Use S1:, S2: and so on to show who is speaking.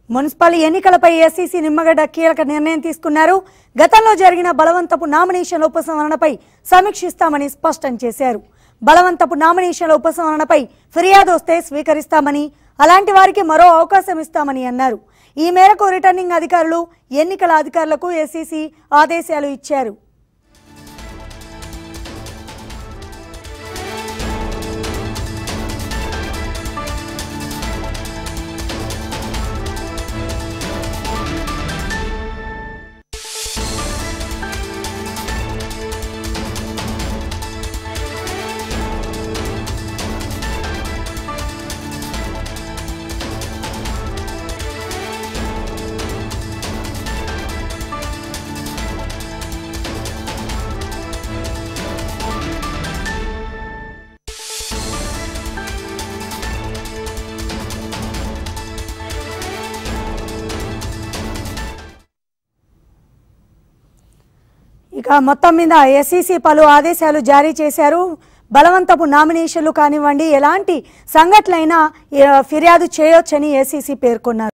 S1: Municipal ఎన్నికలపై ఎస్సీసీ నిమ్మగడ్డ కీలక నిర్ణయం తీసుకున్నారు. గతంలో జరిగిన బలవంతపు నామినేషన్ల ఉపసంహరణపై సమీక్షిస్తామని స్పష్టం చేశారు. బలవంతపు నామినేషన్ల ఉపసంహరణపై ఫిర్యాదు వస్తే స్వీకరిస్తామని, అలాంటి వారికి మరో అవకాశం ఇస్తామని అన్నారు. ఈ మేరకు రిటర్నింగ్ అధికారులు, ఎన్నికల అధికారులకు ఎస్సీసీ ఆదేశాలు ఇచ్చారు. ఇక మొత్తం మీద ఎస్సీసీ పలు ఆదేశాలు జారీ చేశారు. బలవంతపు నామినేషన్లు కానివ్వండి, ఎలాంటి సంఘటనలైనా ఫిర్యాదు చేయొచ్చని ఎస్సీసీ పేర్కొన్నారు.